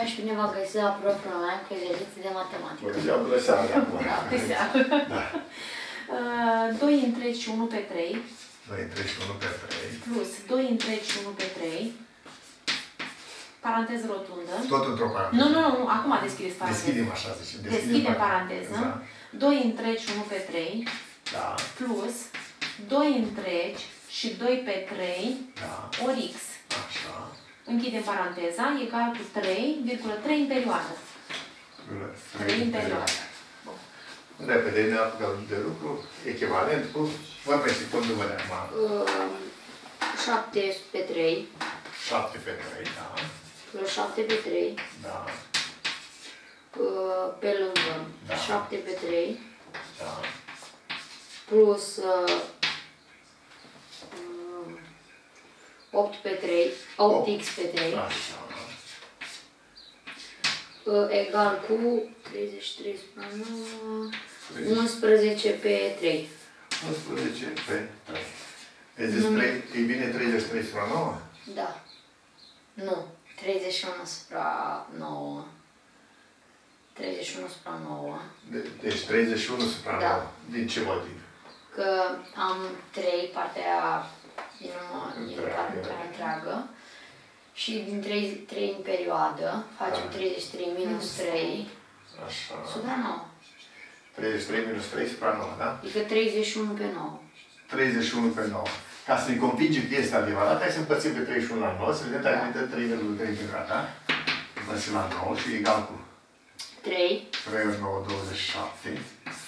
și pe ne va găsi la propriul online cu exerciții de matematică. Bă, iau bună seara acum. Da, pe seara. Da. 2 întregi și 1 pe 3. 2 întregi și 1 pe 3. Plus 2 întregi și 1 pe 3. Paranteză rotundă. Tot într-o paranteză. Nu. Acum deschideți paranteză. Deschidem așa, zicem. Deschidem paranteză. 2 întregi și 1 pe 3. Da. Plus 2 întregi și 2 pe 3. Da. Ori x. Așa. Închidem paranteza, egal cu 3,3 în perioadă. 3 în perioadă. Bun. Repede, ne apucăm de lucru, echivalent cu... Vorbește, cum nu văd acum. 7 pe 3. 7 pe 3, da. Plus 7 pe 3. Da. Pe lângă. Da. 7 pe 3. Da. Plus 8 pe 3. 8x pe 3. Așa. Egal cu 33 9, 11 pe 3. 11 pe 3. E bine 33 supra 9? Da. Nu. 31 supra 9. 31 supra 9. Deci 31 supra 9. Da. Din ce motiv? Că am 3, partea din partea întreagă. Și din 3 în perioadă facem 33 minus 3. Așa. Supra 9. 33 minus 3 supra 9, da? Adică 31 pe 9. 31 pe 9. Ca să ne convinge că este adevărat, hai să împărțim pe 31 la 9, să vedem dacă ne dă 3,3 pe gata. Împărțim la 9 și egal cu 3. 3 ori 9, 27.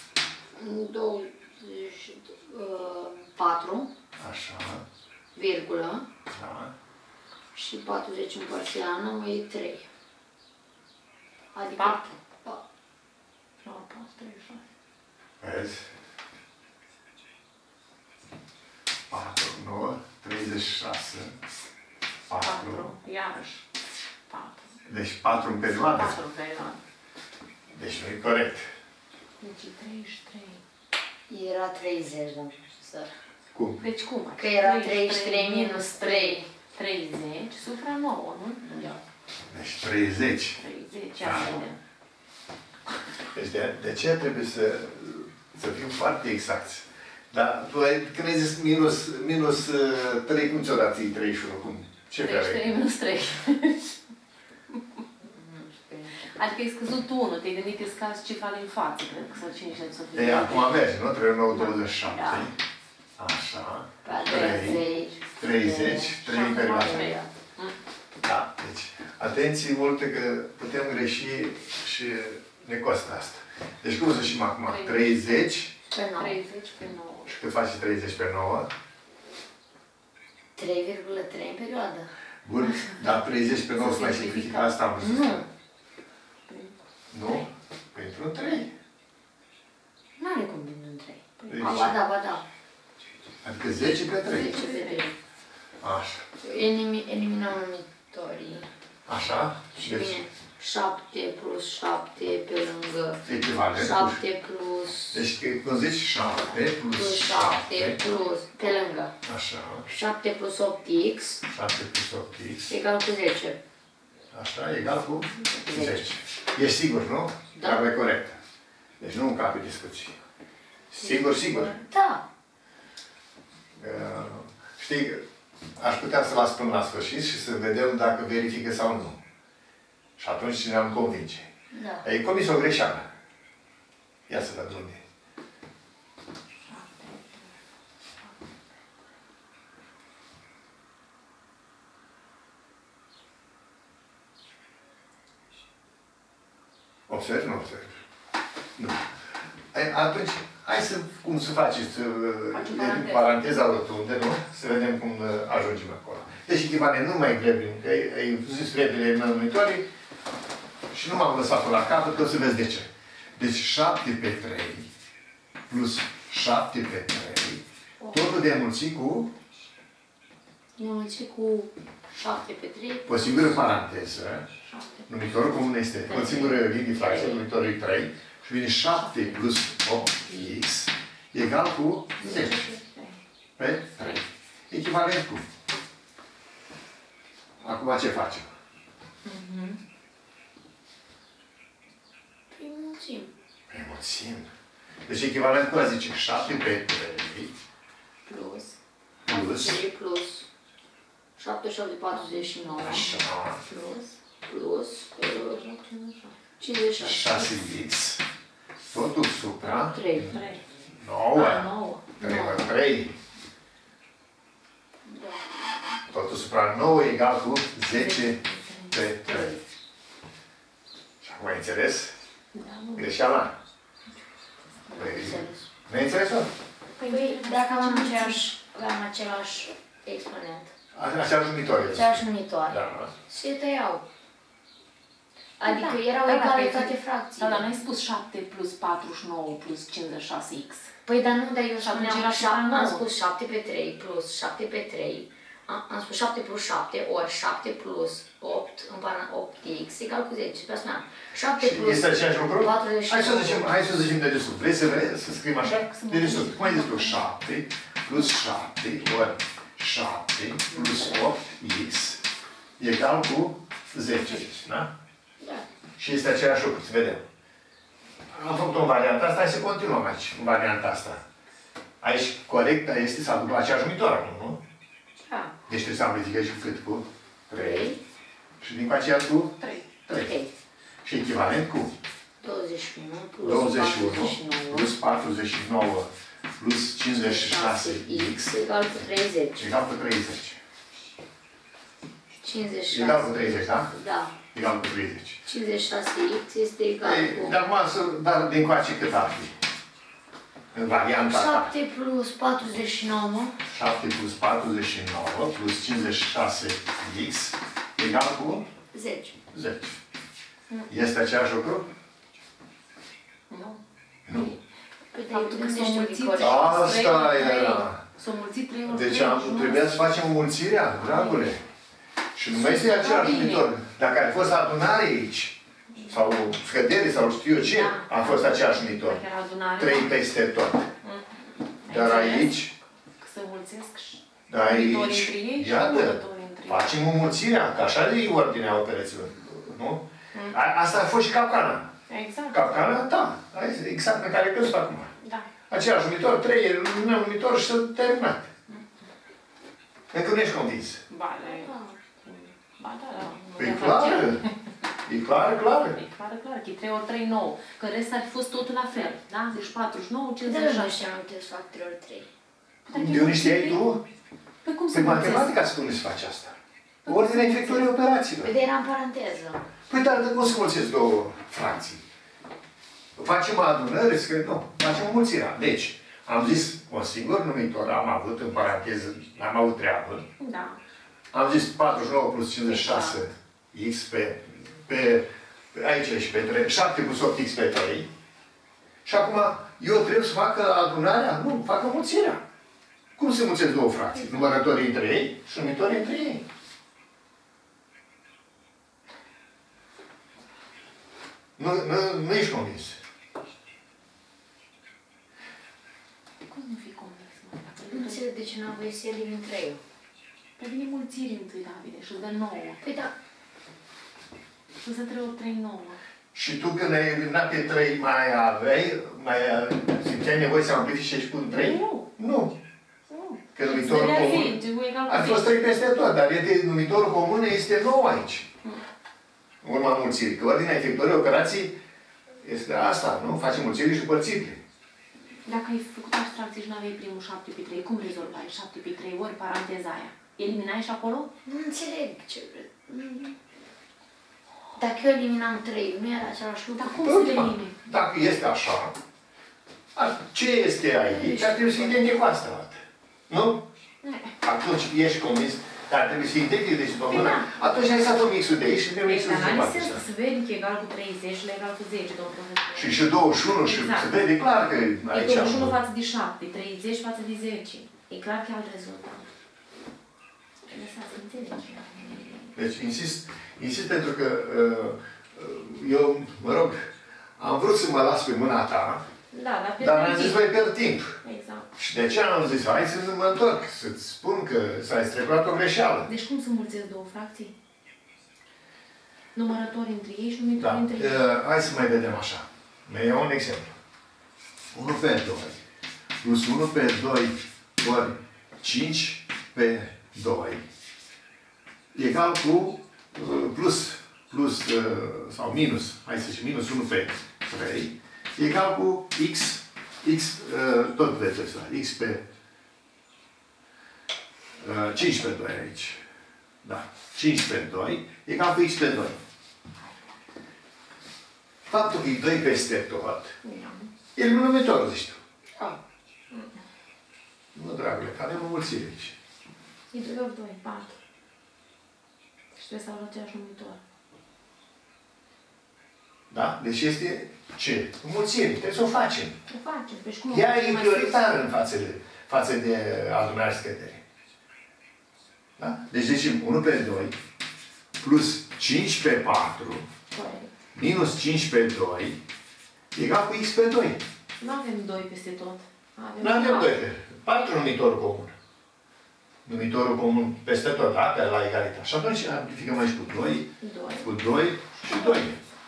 4. Așa. Virgulă. Da. Și 40 împărțit la 9 e 3. Adică 4. 4. 36. Vezi? 4, 9, 36. 4. 4. Iarăși. 4. Deci 4 în perioadă. 4 perioadă. Deci nu e corect. Deci 33. Era 30, domnul profesor. Cum? Deci cum? Că era 33 minus 3. 30 supra 9, nu? Da. Deci 30. 30, ia să vedem. Deci de aceea trebuie să fim foarte exacti. Dar tu când ai zis minus 3, cum ți-o dat 31? Cum? Ce fel 33 minus 3. Adică ai scăzut 1, te-ai gândit că scazi cifra din față, cred că sau 5 să fie. E, acum merge, nu? 3, 9, 27. Da. Așa. 30. 30, 3 în perioadă. Mm. Da, deci, atenție multe că putem greși și ne costă asta. Deci cum să știm acum? 30 Pe 9. 30 pe 9. și cât face 30 pe 9? 3,3 în perioadă. Bun, dar 30 pe 9 să mai simplifică asta am vrut să spun. Nu? Pentru un 3. N-are cum din în 3. Deci- Ba da. Adică 10 pe 3. 10 pe 3. Așa. Eliminăm numitorii. Așa? Și Deci, bine, 7 plus 7 pe lângă. echivalent. 7 plus. Deci, când zici 7 Plus plus 7 7. plus. Pe lângă. Așa. 7 plus 8x 7 plus 8x. egal cu 10. Așa, egal cu 10. 10. Ești sigur, nu? Da. Treaba e corectă. Deci nu încape discuții. Sigur. Da. Știi, aș putea să las până la sfârșit și să vedem dacă verifică sau nu. Și atunci ne-am convinge. Da. Ai comis o greșeală. Ia să vedem unde. Observi? Nu observi. Nu. Atunci, hai să, cum să faceți, paranteza rotundă, nu? Să vedem cum ajungem acolo. Deci echivalent, nu mai grăbim, că ai zis repede mănânitorii și nu m-am lăsat-o la capăt, că o să vezi de ce. Deci 7 pe 3 plus 7 pe 3, totul de înmulțit cu? Ne mulțim cu 7 pe 3. Cu o singură paranteză, numitorul comun este o singură linie fracție, numitorul e 3, și vine 7 plus 8x egal cu 10 pe 3. Echivalent cu. Acum ce facem? mulțimi. Pe mulțimi. Deci echivalent cu a zice 7 pe 3 Plus. plus 3 plus. 7, 7, 49. așa, Plus. 56. 6x, totul supra 3. 9. 9. 3 ori 3. Da. Totul supra 9 egal cu 10 pe 3. Și acum ai înțeles? Greșeala? Nu ai înțeles-o? Păi, dacă am același exponent, Aceeași numitoare. același numitoare, Da. se tăiau. Adică Da, erau da, egale da, toate Da, fracțiile. dar n-ai spus 7 plus 49 plus 56x. Păi, dar nu, dar eu Și atunci spuneam, era supra am 9. spus 7 pe 3 plus 7 pe 3, am spus 7 plus 7 ori 7 plus 8 în paranteză 8x egal cu 10. Pe asta spuneam, 7 Și plus este același lucru? 49. Hai să o zicem de desubt. Vrei să scriem așa? De desubt. Cum ai zis tu? 7 plus 7 ori 7 plus 8x egal cu 10. Da? Da. Și este aceeași lucru, să vedem. Am făcut-o în varianta asta, hai să continuăm aici, în varianta asta. Aici, corect, este să aduc la aceeași numitoare, nu? Da. Deci trebuie să amplificăm și cât cu 3. 3. Și din aceea cu 3. 3. Și echivalent cu 21 plus 21 49 plus 49 plus 56x egal cu 30. egal cu 30. 56. Egal cu 30, da? Da. Egal cu 30. 56x este egal cu Dar acum, dar din coace cât ar fi? În varianta asta. 7 plus 49 7 plus 49 plus 56x egal cu 10. 10. Este același lucru? Nu. Nu. Păi Faptul că s-au gândește-te mulțit corect. Asta era. S-au mulțit 3 ori Deci 3 și nu trebuia să facem mulțirea, dragule. Și nu mai este același numitor. Dacă ar fost adunare aici, sau scădere, sau știu eu ce, a fost același numitor. Dacă era adunare, 3 peste tot. Dar aici, că se mulțesc și dar numitorii aici, între ei și iată, numărătorii între ei. facem înmulțirea, că așa e ordinea operațiunii, nu? Asta a fost și capcana. Exact. Capcana, da, exact pe care câți acum. Da. Același numitor, 3 e numitor și s-a terminat. Încă nu ești convins. Ba, ba da, da. Păi clară. E clară, clară. E clară, clară, că e 3 ori 3, 9. Că rest ar fi fost tot la fel, da? Deci 49, De unde 56. știam că trebuie să fac 3 ori 3? De unde știai tu? Păi cum se Păi mulțesc? matematica spune să faci asta. Ordinea efectuării operațiilor. Păi de era în paranteză. Păi dar cum să mulțesc două fracții? Facem adunări, că nu. Facem mulțirea. Deci, am zis un singur numitor, am avut în paranteză, n-am avut treabă. Da. Am zis 49 plus 56 x pe aici și pe 3, 7 plus 8x pe 3. Și acum eu trebuie să fac adunarea? Nu, fac mulțirea. Cum se mulțesc două fracții? Numărătorii între ei și numitorii între ei. Nu ești convins. Cum nu fi convins, mă? Nu înțeleg de ce n-am voie să elimin 3. Păi vine mulțiri întâi, Davide, și îți dă 9. Păi da. Și îți dă 3 ori 3, 9. Și tu când ai eliminat pe 3 mai aveai, simțeai nevoie să amplifici și cu 3? Nu. Nu. Nu. Că numitorul comun ar fi fost 3 peste tot, dar numitorul comun este 9 aici. În urma mulțirii. Că ordinea efectuării operații este asta, nu? Facem mulțiri și împărțiri. Dacă ai făcut abstracție și nu aveai primul 7 pe 3, cum rezolvai 7 pe 3 ori paranteza aia? Eliminai și acolo? Nu înțeleg ce vreți. Dacă eu eliminam 3, nu era același lucru? Dar cum să le elimini? Dacă este așa, ce este aici ar trebui să fie identic cu asta. Nu? Atunci ești convins că ar trebui să fie identic de și domnul. Atunci hai să luăm x-ul de aici și trebuie să Dar n-are sens că se vede că e egal cu 30 și la egal cu 10, domnul profesor. Și 21 și se vede clar că E aici 21 față de 7, 30 față de 10. E clar că e alt rezultat. Lăsați, înțelegi. Deci insist pentru că eu, mă rog, am vrut să mă las pe mâna ta, Da, dar am zis, voi pierd timp. Exact. Și de aceea am zis, hai să mă întorc, să-ți spun că s-a strecurat o greșeală. Deci cum să mulțesc două fracții? Numărători între ei și numitori Da. între ei. Hai să mai vedem așa. Mai iau un exemplu. 1 pe 2 plus 1 pe 2 ori 5 pe 2 egal cu plus sau minus, hai să zicem, minus 1 pe 3 egal cu x tot pe x pe 5 pe 2 aici. Da. 5 pe 2 egal cu x pe 2. Faptul că e 2 peste tot, elimină numitorul, zici tu. Nu, dragule, că avem o mulțire aici. E 2 ori 2, 4. Și trebuie să au același numitor. Da? Deci este ce? Mulțire. Trebuie să o facem. O facem. Deci cum ea e prioritară în față de adunare și scădere. Da? Deci zicem 1 pe 2 plus 5 pe 4 minus 5 pe 2 egal cu x pe 2. Nu avem 2 peste tot. Nu avem 2 pe 4 numitorul comun. Numitorul comun peste tot, da? Pe la egalitate. Și atunci amplificăm aici cu 2, cu 2 și 2.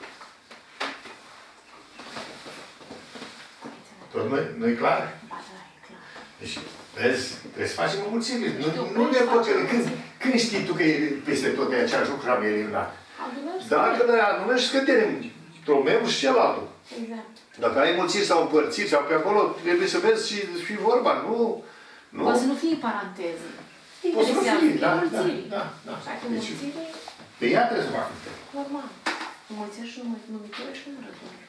Tot nu-i clar? Ba, da, e clar. Deci, vezi, trebuie să facem o mulțime. Nu ne pot. Când știi tu că e peste tot e același lucru și am eliminat? Dacă noi adunăm și scădere într-un membru și celălalt. Exact. Dacă ai mulțiri sau împărțiri sau pe acolo, trebuie să vezi și vorba, nu... Poate să nu fie paranteză. Poate să nu fie, da. Și ai mulțire... Pe ea trebuie să facă. Normal. Mulțire și numitori și numărători.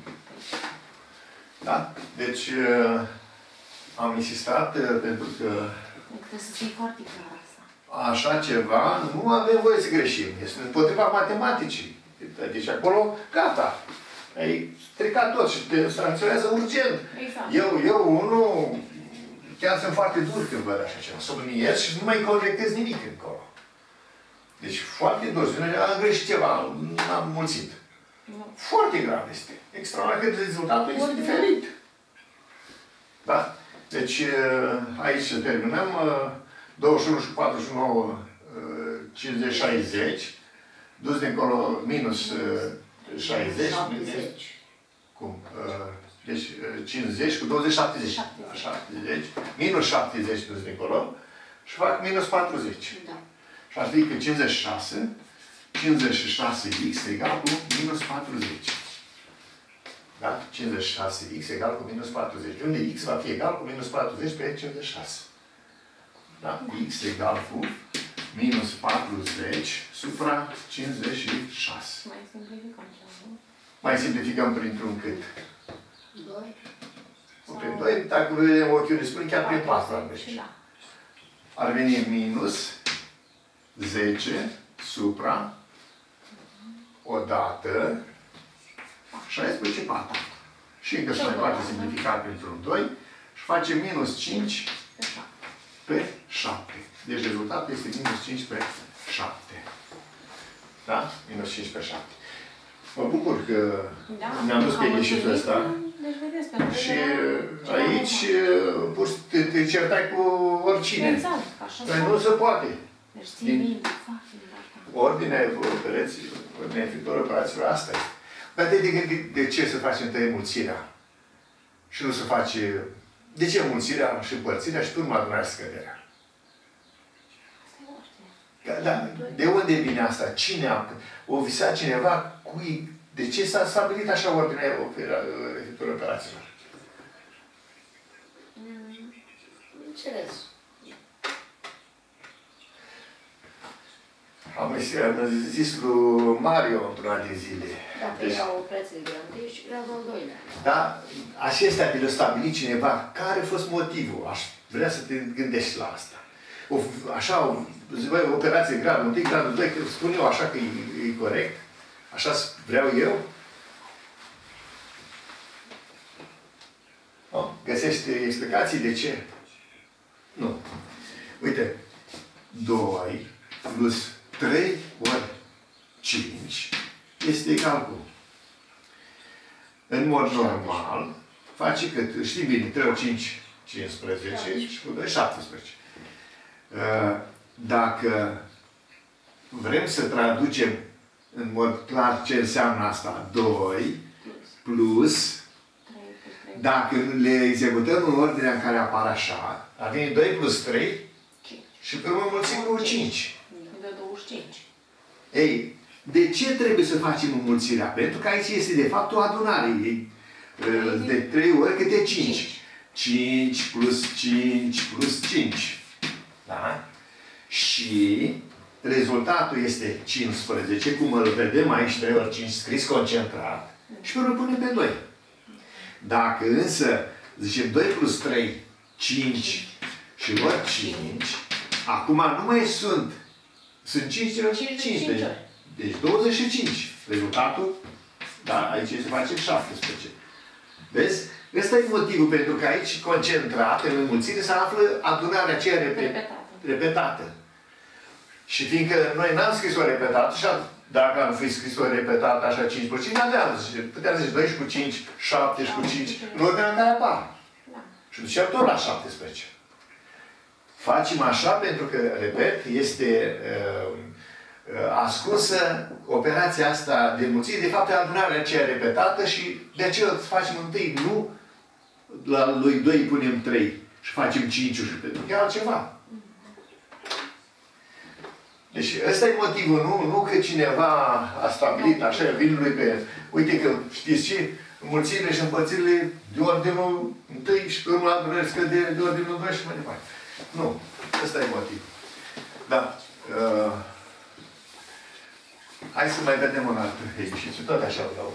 Da? Deci, am insistat pentru că... Trebuie să fie foarte clar asta. Așa ceva, nu avem voie să greșim. Este împotriva matematicii. Deci acolo, gata. Ai stricat tot și te sancționează urgent. Exact. Eu unul, chiar sunt foarte dur când văd așa ceva. Subliniez și nu mai corectez nimic încolo. Deci foarte dur. Am greșit ceva, am mulțit. Foarte grav este. Extraordinar că rezultatul este diferit. Da? Deci, aici terminăm. 21 și 49, 50, 60. Dus de încolo minus 60. Cum? Deci 50 cu 20, 70. 70. Minus 70 dus de încolo. Și fac minus 40. Da. Și ar fi că 56. 56x egal cu minus 40. Da? 56x egal cu minus 40. Unde x va fi egal cu minus 40 pe 56. Da? X egal cu minus 40 supra 56. Mai simplificăm ceva, nu? Mai simplificăm printr-un cât? 2. Prin 2, dacă vedem ochiul de spune, chiar prin 4 ar merge. Ar veni minus 10 supra odată 16 4. Și încă se mai poate simplifica printr-un 2 și face minus 5 pe 7. Deci rezultatul este minus 5 pe 7. Da? Minus 5 pe 7. Mă bucur că ne-am dus pe ieșitul ăsta. Deci, vedeți, pentru și aici pur te certai cu oricine. Exact, așa. Păi nu se poate. Deci ții minte, foarte important. Ordinea efectuării operațiilor, asta e. Dar te gândi de ce să facem tăie mulțirea? Și nu să face... De ce mulțirea și împărțirea și turma adunarea scăderea? Da, de unde vine asta? Cine a... O visat cineva cui... De ce s-a stabilit așa ordinea efectuării operațiilor? Înțeles. Am zis lui Mario într-una din zile. Dacă erau preț de grande și gradul al doilea. Da? Acestea te le-a stabilit cineva. Care a fost motivul? Aș vrea să te gândești la asta. Așa, operație gradul 1, gradul 2, spun eu așa că e corect. Așa vreau eu. Găsești explicații de ce? Nu. Uite, 2 plus 3 ori 5 este egal cu. În mod normal, face cât? Știi bine, 3 ori 5, 15 și cu 2, 17. Dacă vrem să traducem în mod clar ce înseamnă asta, 2 plus, dacă le executăm în ordinea în care apar așa, ar veni 2 plus 3 și pe urmă mulțim cu 5. De 25. Ei, de ce trebuie să facem înmulțirea? Pentru că aici este de fapt o adunare. De 3 ori câte 5. 5 plus 5 plus 5. Da? Și rezultatul este 15, cum îl vedem aici, 3 ori 5 scris concentrat. Și pe urmă punem pe 2. Dacă însă zicem 2 plus 3, 5 și ori 5, acum nu mai sunt 5 ori 5. Deci 25. Rezultatul, da, aici se face 17. Vezi? Ăsta e motivul pentru că aici, concentrat, în înmulțire, se află adunarea aceea repetată. Și fiindcă noi n-am scris-o repetată, și dacă am fi scris-o repetată așa 5 plus 5, aveam, puteam zice 12 cu 5, 7 și cu 5, în ordinea în care apar. Și duceam tot la 17. Facem așa pentru că, repet, este ascunsă operația asta de înmulțire, de fapt, e adunarea aceea repetată și de aceea facem întâi, nu la lui 2 punem 3 și facem 5 și pentru că e altceva. Deci ăsta e motivul, nu că cineva a stabilit așa, vin lui pe... Uite că știți ce? Înmulțirile și împărțirile de ordinul 1 și pe urmă adunări scădere de ordinul 2 și mai departe. Nu. Ăsta e motivul. Da. Hai să mai vedem un alt exercițiu. Tot așa vreau.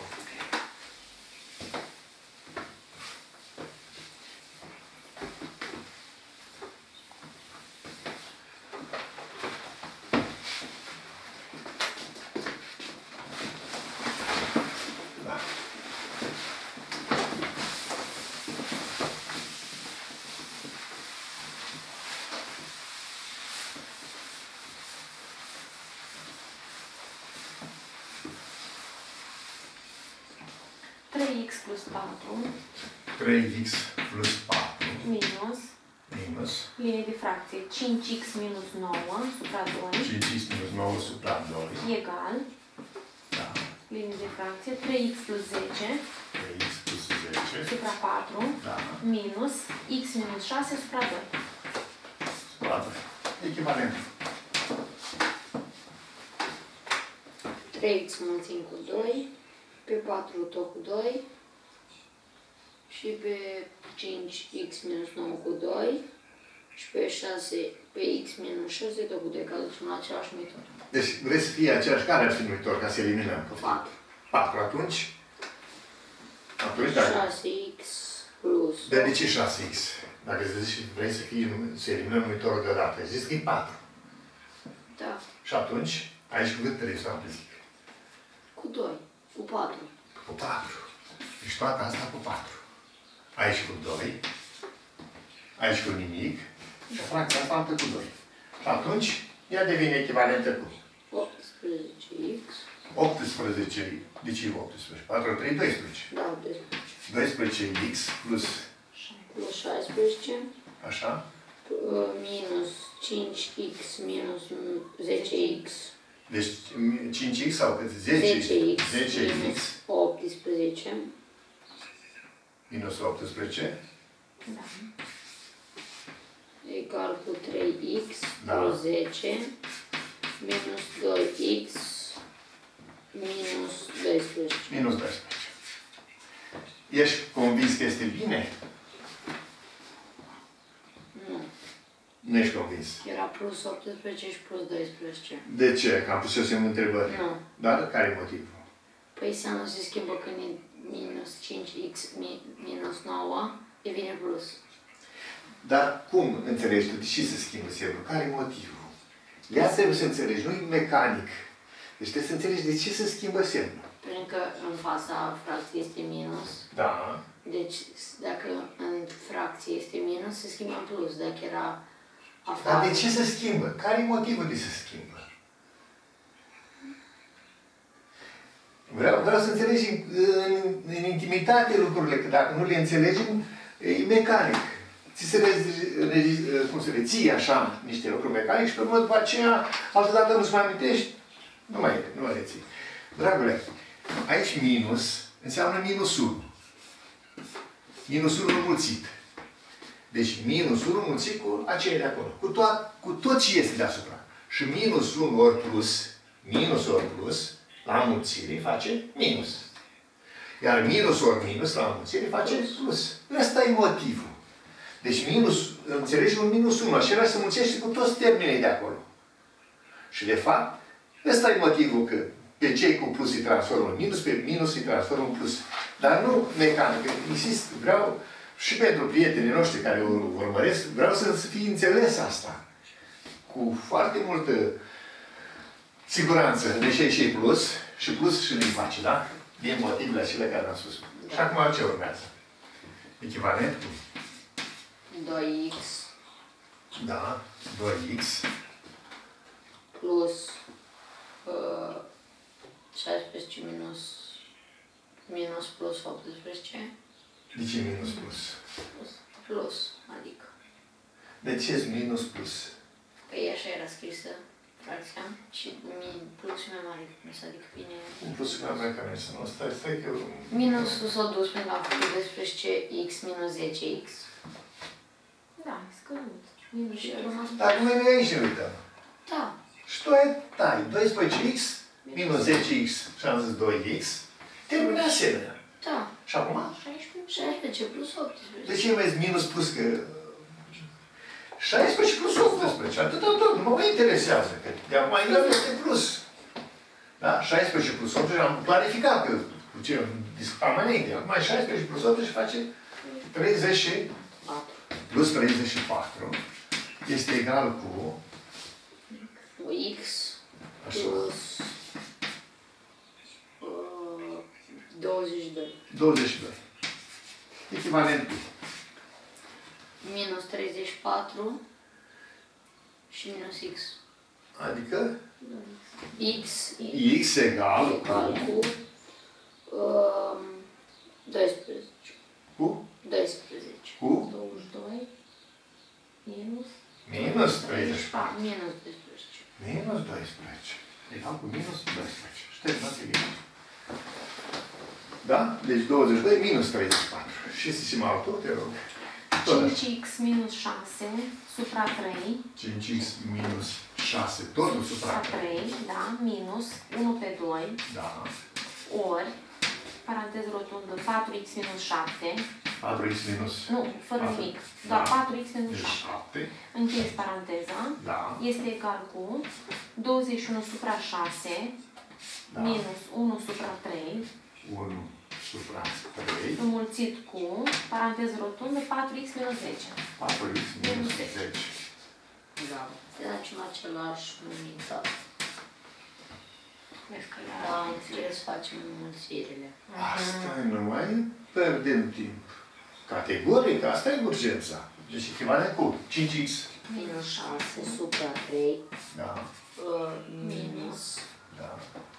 Plus 4 3x plus 4 minus linie de fracție 5x minus 9 supra 2 5x minus 9 supra 2 egal linie de fracție 3x plus 10 3x plus 10 supra 4 minus x minus 6 supra 2. Supra 2. Echivalent. 3x mulțim cu 2, pe 4 tot cu 2, și pe 5x minus 9 cu 2 și pe 6, pe x minus 6 tot cu 2, că aducem la același numitor. Deci vrei să fie aceeași, care ar fi numitor, ca să eliminăm? 4. 4 atunci? Atunci dacă... 6x plus... De ce 6x? Dacă zici, vrei să eliminăm numitorul deodată, zici că e 4. Da. Și atunci, aici cu cât trebuie să amplific? Cu 2. Cu 4. Cu 4. Deci toată asta cu 4. Aici cu 2. Aici cu nimic. Și fracția asta altă cu 2. Și atunci, ea devine echivalentă cu 18x. 18. De ce e 18? 4 3, 12. Da, 12. 12x plus... Plus 16. Așa. Minus 5x minus 10x. Deci 5x sau cât? 10x. Minus 18. Minus 18. Da. Egal cu 3x plus 10 minus 2x minus 12. Minus 12. Ești convins că este bine? Nu. Nu ești convins. Era plus 18 și plus 12. De ce? Că am pus eu semnul întrebări. Nu. Dar care e motivul? Păi semnul se schimbă când e minus 5x minus 9, devine plus. Dar cum înțelegi tu? De ce se schimbă semnul? Care e motivul? Ea trebuie să înțelegi, nu e mecanic. Deci trebuie să înțelegi de ce se schimbă semnul. Pentru că în fața fracției este minus. Da. Deci dacă în fracție este minus, se schimbă în plus. Dacă era afară... Dar de ce se schimbă? Care e motivul de se schimbă? Vreau să înțelegi în intimitate lucrurile, că dacă nu le înțelegem, e mecanic. Ți se reții așa niște lucruri mecanice și pe urmă după aceea, altă dată nu-ți mai amintești, nu mai reții. Dragule, aici minus înseamnă minus 1. Minus 1 înmulțit. Deci minus 1 înmulțit cu aceea de acolo. Cu tot ce este deasupra. Și minus 1 ori plus, la înmulțire face minus. Iar minus ori minus la înmulțire face plus. Ăsta e motivul. Deci minus, înțelegi un minus 1, acela se mulțește cu toți termenii de acolo. Și de fapt, ăsta e motivul că pe cei cu plus îi transformă în minus, pe minus îi transformă în plus. Dar nu mecanic. Insist, vreau și pentru prietenii noștri care o urmăresc, vreau să fie înțeles asta. Cu foarte multă siguranță. Deci e și plus, și plus și îi face, da? Din motivele acelea care am spus. Și acum ce urmează? Echivalent cu 2x. Da, 2x. Plus 16 minus plus 18. De ce minus plus? Plus, adică. De ce minus plus? Păi așa era scrisă fracția și plus mai mare decât minus, adică bine... Un plus mai mare ca minus. Nu, stai că... Minusul s-a dus pentru a făcut 12x minus 10x. Da, e scăzut. Minus și rămas. Dar acum noi aici ne uităm. Da. Și tu ai, dai, 12x minus 10x și am zis 2x. Termină asemenea. Da. Și acum? 16 plus 18. De ce vezi minus plus că... 16 plus 18, atâta tot, nu mă mai interesează. Că de acum el este plus. Da? 16 plus 18, am clarificat că cu ce discutam mai înainte. Acum 16 plus 18 face 34. Plus 34 este egal cu x plus 22. 22. Echivalent cu Minus 34 și minus x. adică X egal cu 12. Cu? 12. Cu? 22 minus Minus 34. Minus 12. Minus 12. Egal cu minus 12. Șterg, da? Deci 22 minus 34. Și zicem altul, te rog. 5x minus 6 supra 3. 5x minus 6, totul supra 3, da, minus 1 pe 2. Da. Ori, paranteză rotundă, 4x minus 7. 4x minus... Nu, fără 4. nimic. Da. Doar 4x minus Deci 7. 7. Încheiesc paranteza. Da. Este egal cu 21 supra 6 Da. minus 1 supra 3 1 supra 3. înmulțit cu, paranteză rotundă, 4x minus 10. 4x minus 10. Da. Te facem același numitor. Vezi că Da, înțeles, facem înmulțirile. Asta nu mai pierdem timp. Categoric, asta e urgența. Deci echivalent cu 5x. Minus 6 supra 3 Da. minus Da.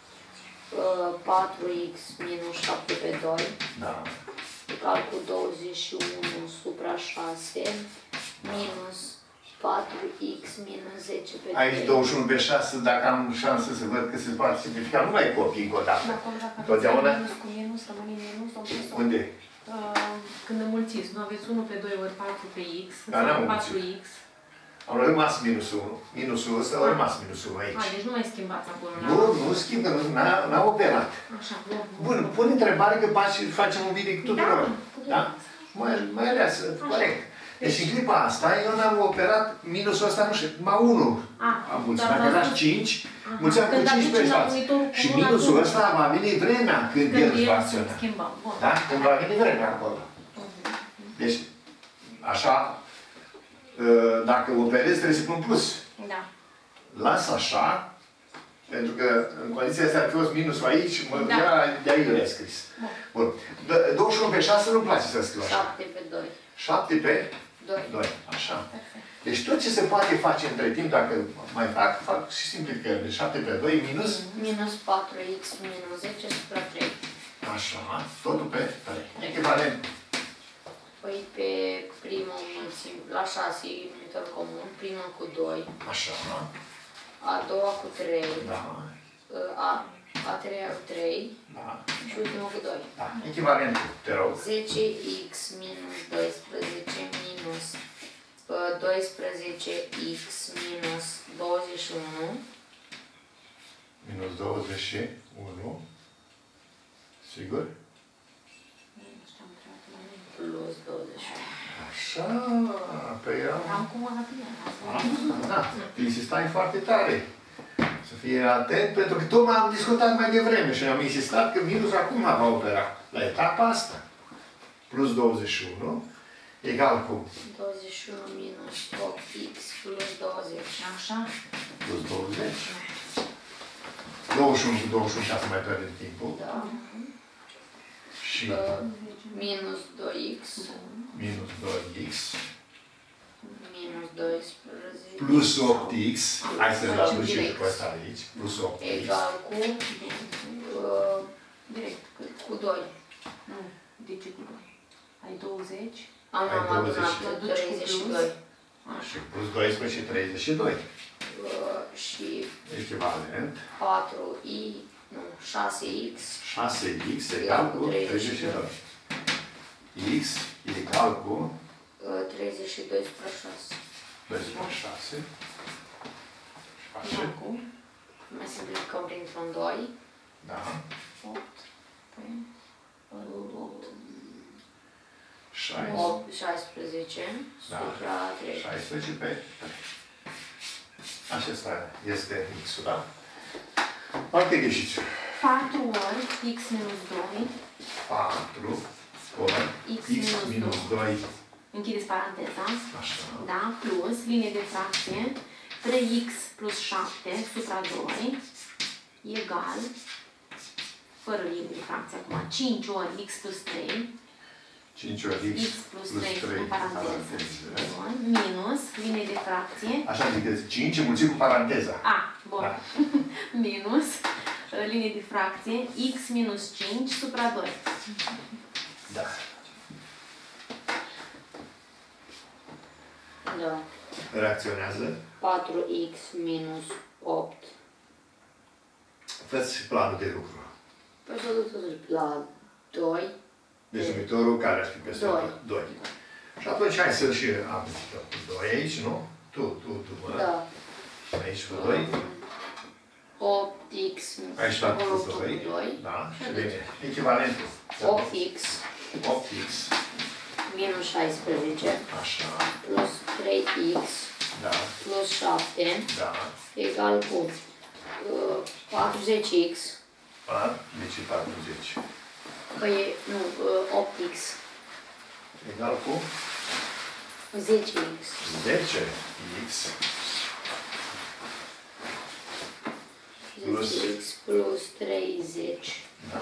4x minus 7 pe 2 Da. egal cu 21 supra 6 minus 4x minus 10 pe 3. Aici 21 pe 6, dacă am șansă să văd că se poate simplifica, nu mai copii încă o dată. Totdeauna? Minus cu minus, rămâne minus, sau plus Unde? când înmulțiți, nu aveți 1 pe 2 ori 4 pe x, Dar n-am înseamnă înmulțit. 4x. Am rămas minus 1. Minusul ăsta a rămas minusul 1 aici. Deci nu mai schimbați acolo. Nu schimbă, n-a operat. Așa, Bun, pun întrebare că facem un video cu tuturor. Da? Mai ales, corect. Deci în clipa asta, eu n-am operat minusul ăsta, nu știu, numai 1 am mulțit. Dacă era 5, mulțeam cu 5 pe față. Și minusul ăsta va veni vremea când el își va acționa. Da? Când va veni vremea acolo. Deci, așa, dacă operezi, trebuie să pun plus. Da. Las așa, pentru că în condiția asta ar fi fost minusul aici, Da. de aici le-a scris. Bun. 21 pe 6 nu-mi place să scriu așa. 7 pe 2. 7 pe 2. Așa. Deci tot ce se poate face între timp, dacă mai fac și simplificări. Deci 7 pe 2 minus... Minus 4x minus 10 supra 3. Așa. Totul pe 3. Echivalent. Păi pe prima înmulțim, la 6 e numitor comun, prima cu 2, Așa. a doua cu 3, Da. a treia cu 3 Da. și ultima cu 2. Da. Echivalentul, te rog. 10x minus 12 minus 12x minus 21 Minus 21. Sigur? plus 21. Așa, pe ea. Am cum arată. Da, insistai foarte tare. Să fie atent, pentru că tocmai am discutat mai devreme și am insistat că minusul acum va opera. La etapa asta. Plus 21 egal cu 21 minus 8x plus 20. Așa. plus 20. 21 cu 21 ca să mai pierdem timpul. Da. Și Minus 2x minus 2x minus 12 plus 8x. Hai să-l aducem și pe ăsta aici. Plus 8x. egal cu Direct. cu 2. Nu. De ce cu 2? Ai 20. Am Ai adunat 20. 32. Și plus 12 și 32. Și Echivalent. 4i, nu, 6x 6x egal cu 32. X egal cu 32 spre 6. 2 spre 6. Face. Acum. Mai simplificăm printr-un 2. Da. 8. Păi. 8. 6. 8, 16 Da. supra 3. 16 pe 3. Acesta este x-ul, da? Alte greșiți. 4 ori x minus 2. 4 ori X x minus minus 2. Închideți paranteza. Așa. Da, plus linie de fracție 3x plus 7 supra 2 egal, fără linie de fracție acum, 5 ori x plus 3, 5 ori x plus plus 3 3 în paranteză, minus linie de fracție, Așa adică 5 înmulțit cu paranteza. a, bun, Da. minus linie de fracție x minus 5 supra 2. Da. Da. Reacționează. 4x minus 8. Fă-ți planul de lucru. Păi să duc totuși la 2. Deci numitorul care ar fi peste 2. 2. Și atunci hai să-l și amintăm cu 2 aici, nu? Tu, mă. Da. Aici cu 2. 8x Aici la acolo cu 2. 2. Da. Și bine. Echivalentul. 8x 8x. minus 16 Așa. plus 3x Da. plus 7 Da. egal cu 40x. A? Deci 40. Păi, nu, 8x Egal cu 10x 10x Plus. 10x plus 30 da.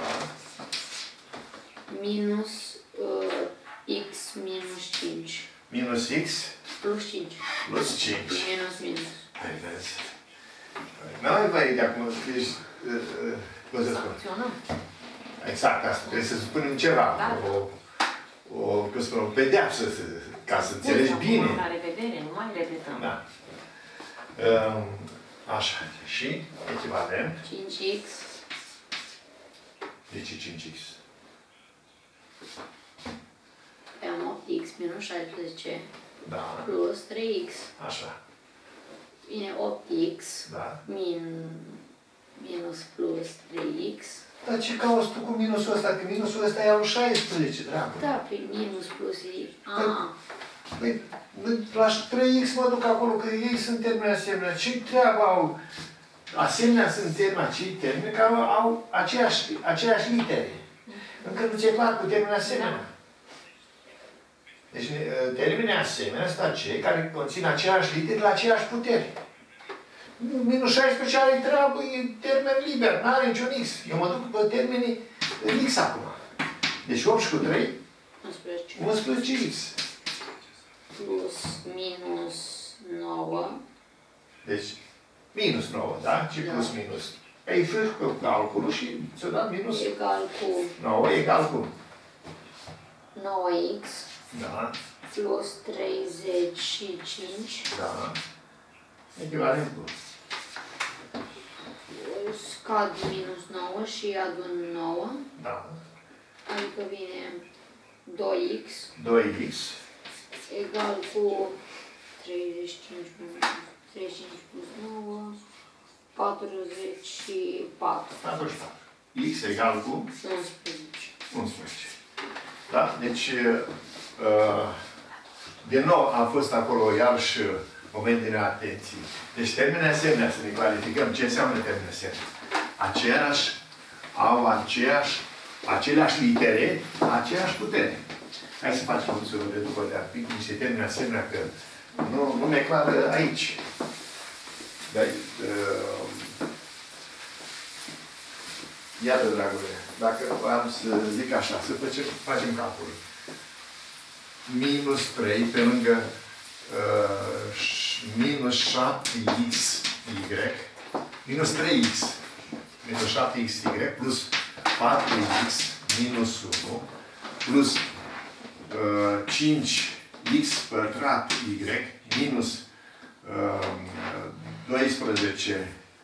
minus x minus 5 Minus x plus 5 plus 5. minus. Hai, vezi. N-ai văzut de acum, ești... Cum să spun? Acționăm. Exact, asta. Trebuie să spunem ceva. Da. Cum să spun, o pedeapsă, ca să înțelegi bine. La revedere, nu mai repetăm. Da. Așa. Și echivalent. 5x De ce 5x? am 8x minus 16 Da. plus 3x. Așa. Bine, 8x Da. minus plus 3x. Dar ce cauți tu cu minusul ăsta? Că minusul ăsta e al 16, dragă. Da, prin minus plus x. Păi, la 3x mă duc acolo, că ei sunt termeni asemenea. Ce treabă au? Asemenea sunt termeni, termeni care au aceeași litere. Încă nu ți-e clar cu termeni asemenea. Deci, termenii asemenea sunt acei care conțin aceeași litere la aceeași putere. Minus 16 are treabă, e termen liber, n-are niciun x. Eu mă duc pe termenii x acum. Deci 8 și cu 3, 11x. Plus minus 9. Deci, minus 9, da? Ce Da. plus minus? Ai făcut cu calculul și ți-a dat minus Egal cu 9 egal cu 9x da, plus 35 da, echivalent cu plus scad minus 9 și adun 9. Da. Adică vine 2x 2x egal cu 35 plus 9, 44. 44. X egal cu 11. 11. Da? Deci, din nou a fost acolo iarăși moment de neatenție. Deci termene asemenea, să ne clarificăm ce înseamnă termene asemenea. Au aceleași litere, aceeași putere. Hai să facem un să după de pic niște termene asemenea, că nu ne clară aici. Dar, iată, dragule, dacă am să zic așa, să facem calculul. Minus 3 pe lângă minus 7xy, minus 3x, minus 7xy, plus 4x minus 1, plus 5x pătrat y, minus 12x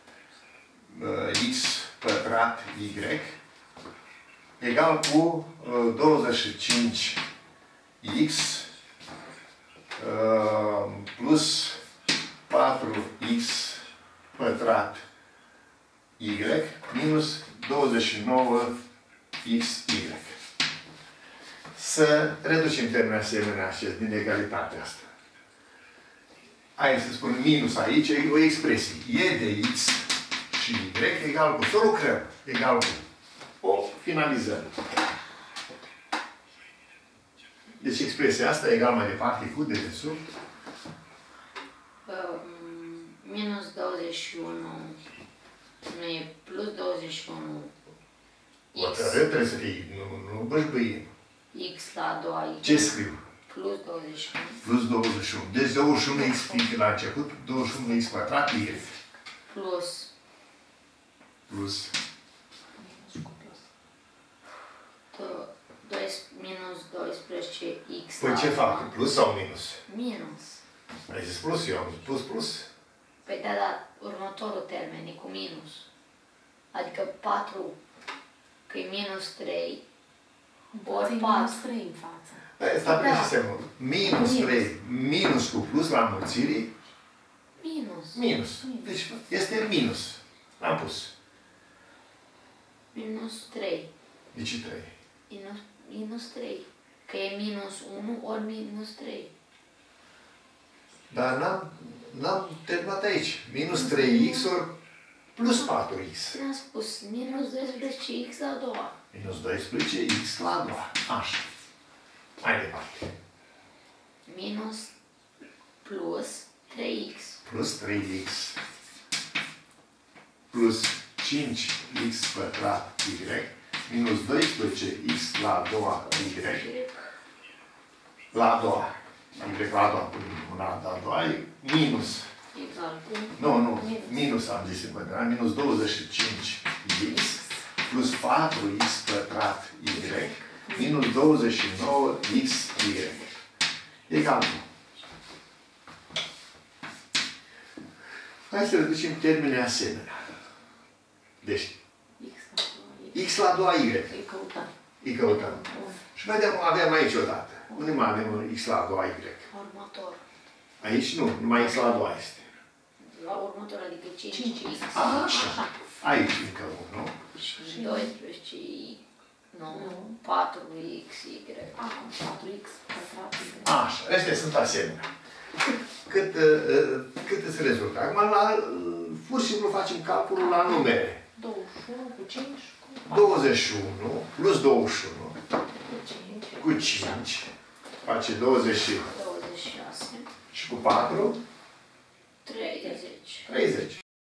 pătrat y, egal cu 25x plus 4x pătrat y minus 29xy. Să reducem termenul asemenea acest din egalitatea asta. Hai să spun minus aici, e o expresie. E de x și y egal cu, să lucrăm, egal cu. O finalizăm. Deci expresia asta egal mai departe cu dedesubt. Minus 21 nu e plus 21 x. Trebuie să fie, nu bășbăim. X la a doua y. Ce scriu? Plus 21. Plus 21. Deci 21x fiind la început, 21x pătrat y. Plus. Plus. Minus 12x. Păi ce fac? Plus sau minus? Minus. Ai zis plus, eu am zis plus, plus. Păi da, dar următorul termen e cu minus. Adică 4, că e minus 3, ori 4. Minus 3 în față. Stabilește semnul. Minus 3, minus cu plus la înmulțire. Minus. Minus. Deci este minus. L-am pus. Minus 3. De ce 3? Minus 3. Că e minus 1 ori minus 3. Dar n-am terminat aici. Minus 3x ori plus 4x. Ți-am spus minus 12x la a doua. Minus 12x la a doua. Așa. Mai departe. Minus plus 3x. Plus 3x. Plus 5x pătrat y. Minus 12x la a doua y. La a doua. Y la a doua. Una la a doua e minus. Egal cu... Nu. Minus am zis în pătrat. Minus 25x plus 4x pătrat y. Minus 29xy. Egal cu. Hai să reducem termenii asemenea. Deci, x la 2y. Îi căutăm. Îi căutăm. Și vedem, avem aici odată. Unde mai avem x la 2y? Următor. Aici nu, numai x la 2 este. La următor, adică 5x. Așa. Aici încă unul, nu? Și 12 nu, 4xy. Acum 4x pătrat y. Așa, ăștia sunt asemenea. Cât îți rezultă? Acum, pur și simplu facem calculul la numere. 21 cu 5 cu 21 plus 21 cu 5. cu 5 face 26 26. și cu 4 30. 30.